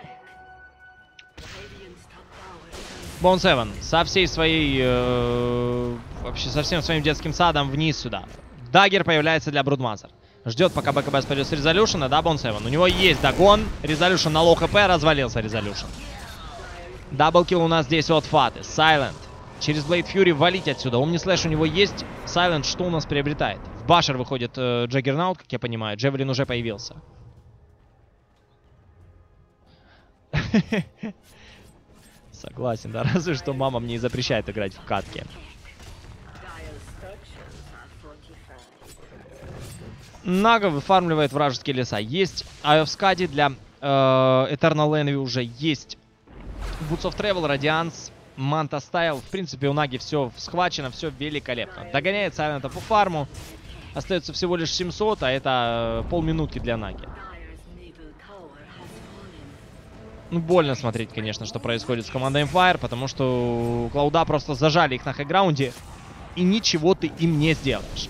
Bone 7 со всей своей... вообще со всем своим детским садом вниз сюда. Даггер появляется для Брудмазер. Ждет, пока БКБ спадет с Резолюшена, да, Bone 7? У него есть догон. Резолюшен на лоу хп, развалился Резолюшен. Даблкил у нас здесь от Фаты. Сайлент. Через Блейд Фьюри валить отсюда. Омнислэш у него есть. Сайлент что у нас приобретает? В Башер выходит Джаггернаут, как я понимаю. Джевелин уже появился. Согласен, да. Разве что мама мне и запрещает играть в катки. Нага выфармливает вражеские леса. Есть Eye of Skadi для Eternal Envy уже есть. Boots of Travel, Radiance, Manta Style. В принципе, у Наги все схвачено, все великолепно. Догоняет Сайлента по фарму. Остается всего лишь 700, а это полминутки для Наги. Ну, больно смотреть, конечно, что происходит с командой Empire, потому что Клауда просто зажали их на хайграунде, и ничего ты им не сделаешь.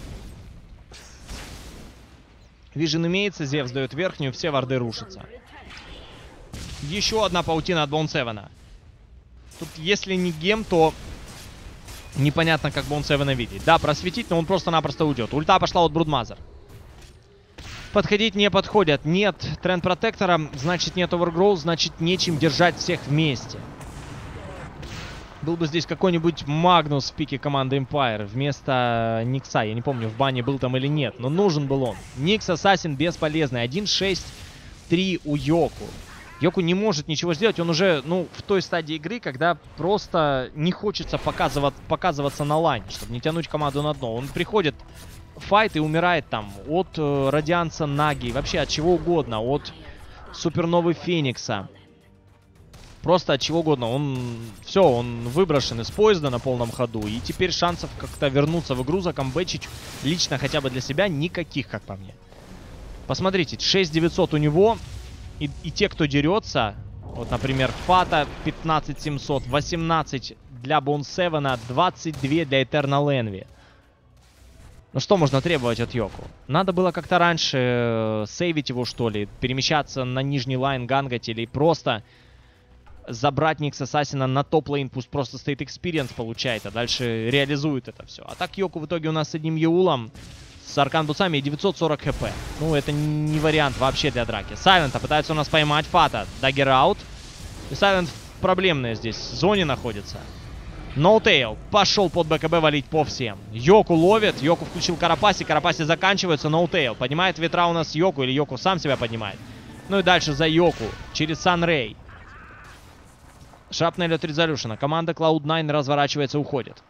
Вижен имеется, Зевс дает верхнюю, все варды рушатся. Еще одна паутина от Bone 7. Тут, если не гем, то непонятно, как Bone 7 видеть. Да, просветить, но он просто-напросто уйдет. Ульта пошла от Брудмазер. Подходить не подходят. Нет тренд протектора, значит нет Overgrowth, значит нечем держать всех вместе. Был бы здесь какой-нибудь Магнус в пике команды Empire вместо Никса. Я не помню, в бане был там или нет, но нужен был он. Никс Ассасин бесполезный. 1-6-3 у Йоку. Йоку не может ничего сделать, он уже, ну, в той стадии игры, когда просто не хочется показываться на лайн, чтобы не тянуть команду на дно. Он приходит в файт и умирает там от Радианса Наги, вообще от чего угодно, от Суперновы Феникса. Просто от чего угодно. Он, все, он выброшен из поезда на полном ходу, и теперь шансов как-то вернуться в игру, закомбэчить лично хотя бы для себя никаких, как по мне. Посмотрите, 6900 у него. И те, кто дерется, вот, например, Фата 15700, 18 для Bone 7, 22 для Eternal Envy. Ну что можно требовать от Йоку? Надо было как-то раньше сейвить его, что ли, перемещаться на нижний лайн, гангать, или просто забрать Никс Ассасина на топ-лейн, пусть просто стоит экспириенс получает, а дальше реализует это все. А так Йоку в итоге у нас с одним Еулом, с аркан-бутсами и 940 хп. Ну, это не вариант вообще для драки. Сайлента пытается у нас поймать Фата. Даггер аут. И Сайлент проблемная здесь. В зоне находится. Ноутейл пошел под БКБ валить по всем. Йоку ловит. Йоку включил Карапаси. Карапаси заканчивается. Ноутейл поднимает ветра у нас Йоку. Или Йоку сам себя поднимает. Ну и дальше за Йоку. Через Санрей. Шрапнель от Резолюшена. Команда Cloud9 разворачивается, уходит.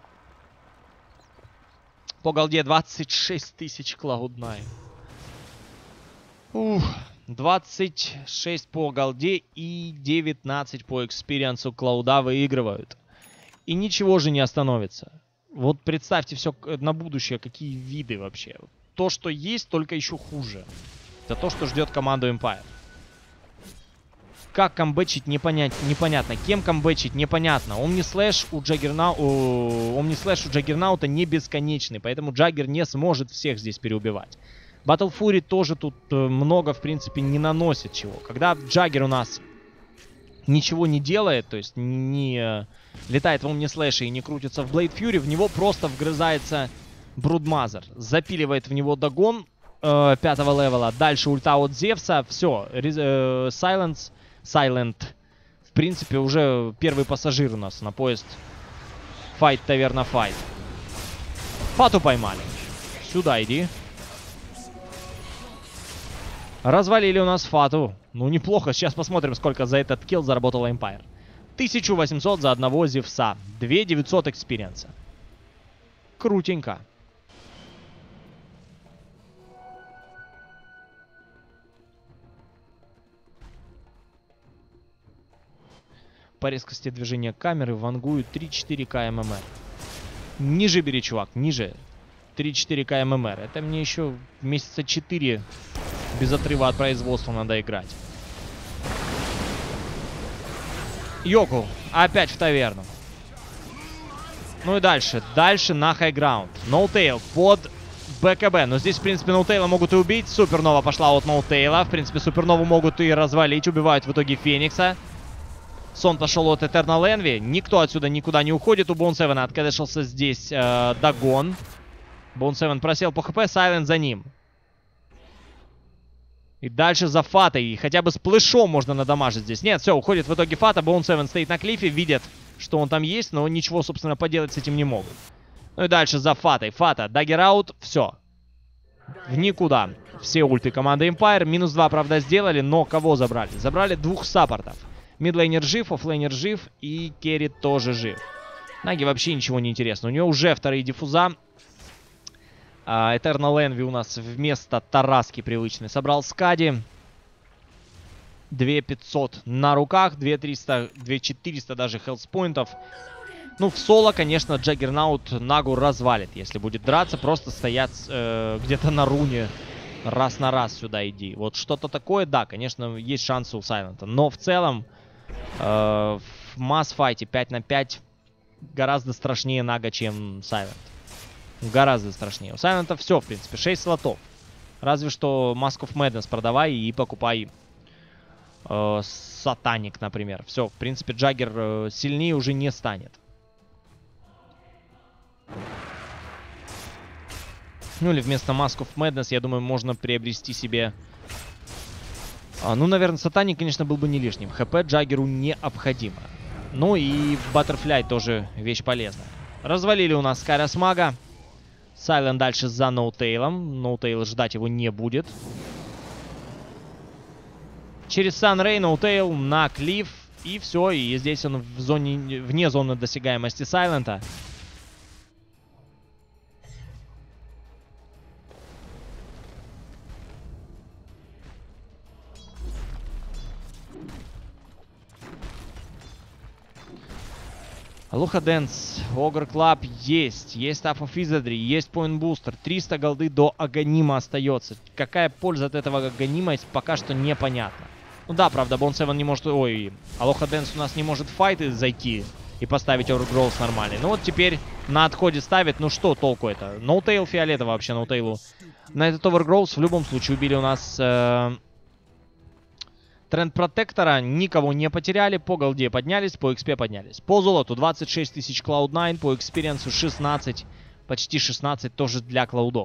По голде 26 тысяч Cloud9. Ух, 26 по голде и 19 по экспириенсу Клауда выигрывают. И ничего же не остановится. Вот представьте все на будущее, какие виды вообще. То, что есть, только еще хуже. Это то, что ждет команду Empire. Как камбэчить, непонятно. Кем камбэчить, непонятно. Омнислэш у Джаггернаута не бесконечный, поэтому Джаггер не сможет всех здесь переубивать. Battle Fury тоже тут много, в принципе, не наносит чего. Когда Джаггер у нас ничего не делает, то есть не летает в Omni Slash и не крутится в Blade Fury, в него просто вгрызается Брудмазер. Запиливает в него догон 5-го левела. Дальше ульта от Зевса. Все. Silent. В принципе, уже первый пассажир у нас на поезд. Файт, таверна, файт. Фату поймали. Сюда иди. Развалили у нас Фату. Ну, неплохо. Сейчас посмотрим, сколько за этот килл заработал Empire. 1800 за одного Зевса. 2900 экспириенса. Крутенько. По резкости движения камеры вангуют 3-4К ММР. Ниже бери, чувак, ниже. 3-4К ММР. Это мне еще месяца 4 без отрыва от производства надо играть. Йоку. Опять в таверну. Ну и дальше. Дальше на хайграунд. Ноутейл под БКБ. Но здесь, в принципе, Ноутейла могут и убить. Супернова пошла от Ноутейла. В принципе, Супернову могут и развалить. Убивают в итоге Феникса. Сон пошел от Eternal Envy. Никто отсюда никуда не уходит. У Bone 7 откадешился здесь догон. Bone 7 просел по хп. Silent за ним. И дальше за Фатой. И хотя бы с плэшом можно надамажить здесь. Нет, все, уходит в итоге Фата. Bone 7 стоит на клифе. Видят, что он там есть. Но ничего, собственно, поделать с этим не могут. Ну и дальше за Фатой. Фата, даггер аут. Все. В никуда. Все ульты команды Empire. Минус 2, правда, сделали. Но кого забрали? Забрали двух саппортов. Мидлейнер жив, оффлейнер жив и керри тоже жив. Наги вообще ничего не интересно. У него уже вторые диффуза. Eternal Envy у нас вместо Тараски привычный собрал Скади. 2500 на руках, 2300, 2400 даже хелспоинтов. Ну, в соло, конечно, Джаггернаут Нагу развалит, если будет драться. Просто стоять где-то на руне. Раз на раз сюда иди. Вот что-то такое, да, конечно, есть шансы у Сайлента. Но в целом в масс-файте 5 на 5 гораздо страшнее Нага, чем Сайлент. Гораздо страшнее. У Сайлента все, в принципе, 6 слотов. Разве что Mask of Madness продавай и покупай Сатаник, например. Все, в принципе, Джаггер сильнее уже не станет. Ну или вместо Mask of Madness, я думаю, можно приобрести себе... ну, наверное, Сатаник, конечно, был бы не лишним. ХП Джаггеру необходимо. Ну и Баттерфляй тоже вещь полезная. Развалили у нас Карас Мага. Сайлент дальше за Ноутейлом. Ноутейл ждать его не будет. Через Санрей Ноутейл на клифф. И все. И здесь он в зоне, вне зоны досягаемости Сайлента. Алоха Дэнс, Огр Клаб есть. Есть Staff of Wizardry, есть Point Booster. 300 голды до Аганима остается. Какая польза от этого Аганима, пока что непонятно. Ну да, правда, Bone 7 не может... Ой, Алоха Дэнс у нас не может в файты зайти и поставить Overgrowth нормальный. Ну вот теперь на отходе ставит. Ну что толку это? Ноутейл фиолетово вообще, Ноутейлу. На этот Overgrowth в любом случае убили у нас... Тренд Протектора, никого не потеряли, по голде поднялись, по XP поднялись. По золоту 26 тысяч Cloud9, по экспириенсу 16, почти 16 тоже для клаудов.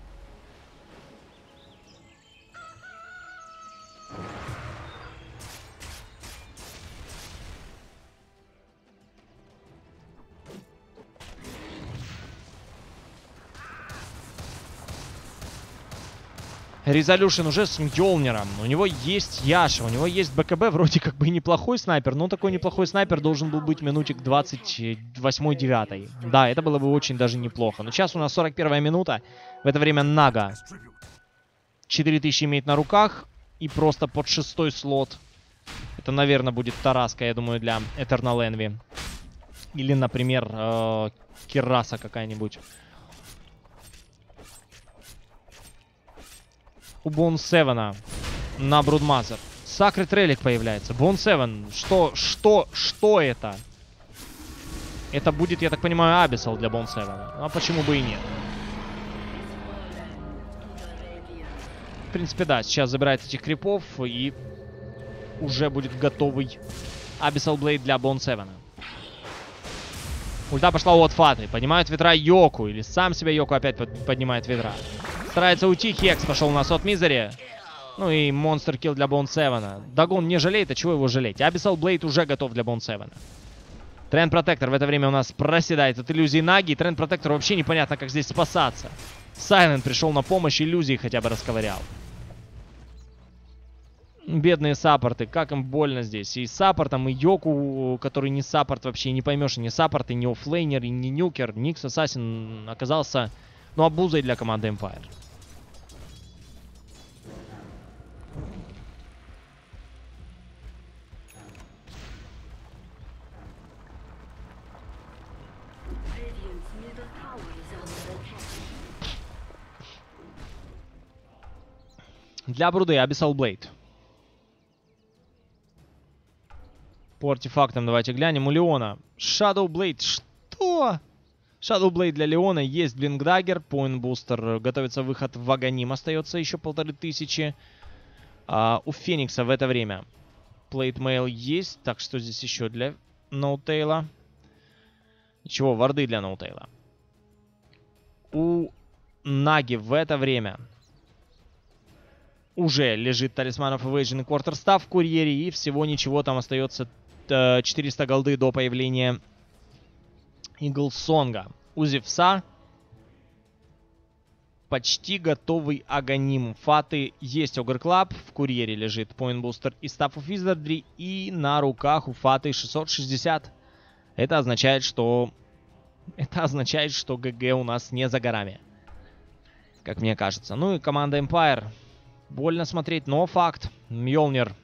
Резолюшн уже с Мьёлниром. У него есть Яша, у него есть БКБ, вроде как бы неплохой снайпер, но такой неплохой снайпер должен был быть минутик 28-9. Да, это было бы очень даже неплохо. Но сейчас у нас 41-я минута. В это время Нага 4000 имеет на руках. И просто под 6-й слот. Это, наверное, будет Тараска, я думаю, для Eternal Envy. Или, например, Кираса какая-нибудь. У Bone 7 на Брудмазер. Sacred Relic появляется. Bone 7. Что это? Это будет, я так понимаю, Abyssal для Bone 7. А почему бы и нет? принципе, да. Сейчас забирает этих крипов и уже будет готовый Abyssal Blade для Bone 7. Ульта пошла от Фаты. Поднимают ветра Йоку. Или сам себя Йоку опять поднимает ветра. Старается уйти. Хекс пошел у нас от Мизери. Ну и монстр килл для Bone 7. Дагон не жалеет, а чего его жалеть? Abyssal Blade уже готов для Bone 7. Тренд Протектор в это время у нас проседает от иллюзии Наги. И Тренд Протектор вообще непонятно, как здесь спасаться. Сайлент пришел на помощь, иллюзии хотя бы расковырял. Бедные саппорты, как им больно здесь. И саппортом, и Йоку, который не саппорт вообще, не поймешь, и не саппорт, и не оффлейнер, и не нюкер. Никс Ассасин оказался, ну, обузой для команды Empire. Для Бруды Abyssal Blade. По артефактам давайте глянем. У Леона Shadow Blade. Что? Shadow Blade для Леона. Есть Blink Dagger. Point Booster. Готовится выход в Аганим. Остается еще 1500. У Феникса в это время Plate Mail есть. Так, что здесь еще для Ноутейла? Ничего, варды для Ноутейла. У Наги в это время уже лежит Талисман of Evasion и Quarterstaff в курьере. И всего ничего, там остается 400 голды до появления Иглсонга. У Зевса почти готовый Аганим. Фаты есть Ogre Club. В курьере лежит Point Booster и Staff of Wizardry. И на руках у Фаты 660. Это означает, что ГГ у нас не за горами. Как мне кажется. Ну и команда Empire. Больно смотреть, но факт. Мьёлнир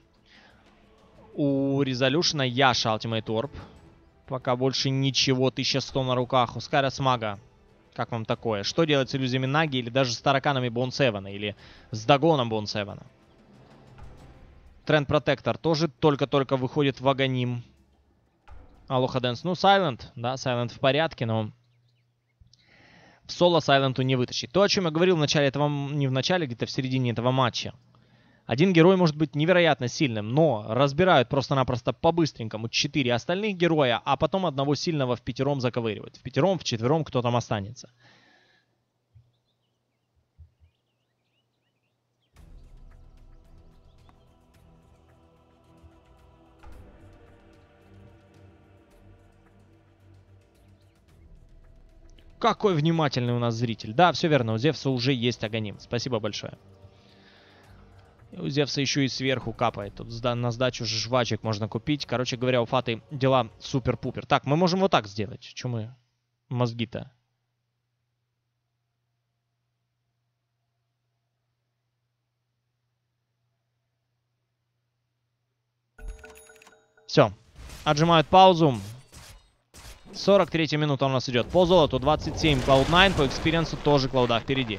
у Резолюшена, Яша Ultimate Orb. Пока больше ничего, 1100 на руках. У Скайрос Мага. Как вам такое? Что делать с иллюзиями Наги или даже с тараканами Bone 7? Или с Дагоном Bone 7? Тренд Протектор тоже только-только выходит в Аганим. Алоха Дэнс. Ну, Сайлент. Да, Сайлент в порядке, но в соло Сайленту не вытащить. То, о чем я говорил в начале этого... Не в начале, где-то в середине этого матча. Один герой может быть невероятно сильным, но разбирают просто-напросто по-быстренькому 4 остальных героя, а потом одного сильного в пятером заковыривают. В пятером, в четвером, кто там останется. Какой внимательный у нас зритель. Да, все верно, у Зевса уже есть Аганим. Спасибо большое. И у Зевса еще и сверху капает. Тут на сдачу жвачек можно купить. Короче говоря, у Фаты дела супер-пупер. Так, мы можем вот так сделать. Че мы мозги-то? Все. Отжимают паузу. 43-я минута у нас идет. По золоту 27 Cloud9. По экспириенсу тоже Клауда впереди.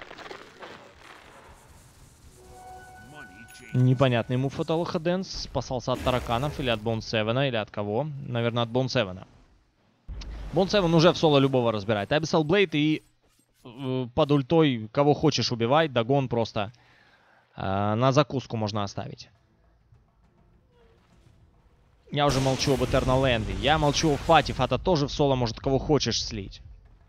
Непонятный мув от Алоха Дэнс. Спасался от тараканов или от Bone 7, или от кого? Наверное, от Bone 7. Bone 7 уже в соло любого разбирает. Abyssal Blade и под ультой кого хочешь убивать. Дагон просто на закуску можно оставить. Я уже молчу об Eternal Envy. Я молчу о Фате. Фата тоже в соло может кого хочешь слить.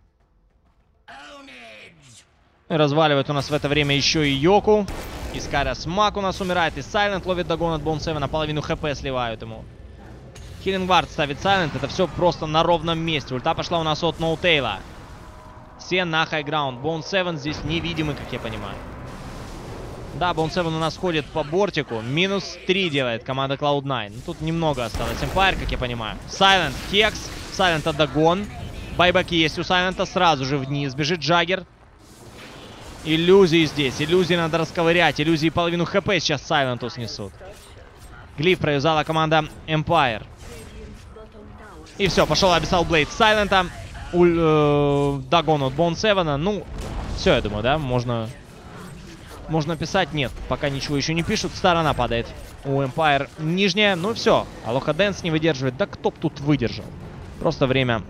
И разваливает у нас в это время еще и Йоку. И Скайрос Маг у нас умирает. И Сайлент ловит Дагон от Bone 7. Наполовину хп сливают ему. Хиллинг Вард ставит Сайлент. Это все просто на ровном месте. Ульта пошла у нас от Ноутейла. Все на хайграунд. Bone 7 здесь невидимый, как я понимаю. Да, Bone 7 у нас ходит по бортику. Минус 3 делает команда Cloud9. Тут немного осталось. Empire, как я понимаю. Сайлент, Хекс. Сайлент от Дагон. Байбеки есть у Сайлента. Сразу же вниз бежит Джаггер. Иллюзии здесь. Иллюзии надо расковырять. Иллюзии половину хп сейчас Сайленту снесут. Глиф провязала команда Empire. И все, пошел Abyssal Blade Сайлента. Дагон от Bone 7. Ну, все, я думаю, да? Можно писать. Нет, пока ничего еще не пишут. Сторона падает у Empire нижняя. Ну все, Алоха Дэнс не выдерживает. Да кто б тут выдержал? Просто время.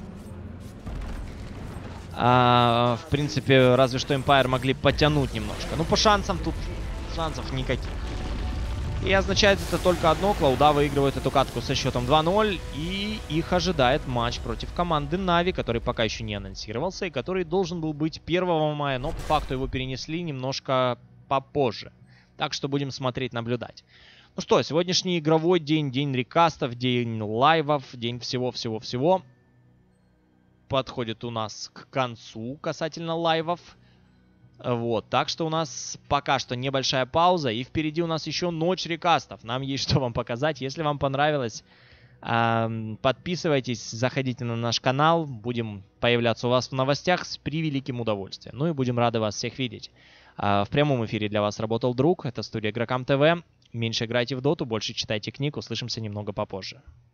В принципе, разве что Empire могли потянуть немножко. Ну, по шансам тут шансов никаких. И означает это только одно: Клауда выигрывает эту катку со счетом 2-0. И их ожидает матч против команды Нави, который пока еще не анонсировался и который должен был быть 1 мая, но по факту его перенесли немножко попозже. Так что будем смотреть, наблюдать. Ну что, сегодняшний игровой день, день рекастов, день лайвов, день всего-всего-всего подходит у нас к концу касательно лайвов. Вот, так что у нас пока что небольшая пауза, и впереди у нас еще ночь рекастов. Нам есть что вам показать. Если вам понравилось, подписывайтесь, заходите на наш канал. Будем появляться у вас в новостях с превеликим удовольствием. Ну и будем рады вас всех видеть. В прямом эфире для вас работал Друг. Это студия Игрокам ТВ. Меньше играйте в доту, больше читайте книг. Услышимся немного попозже.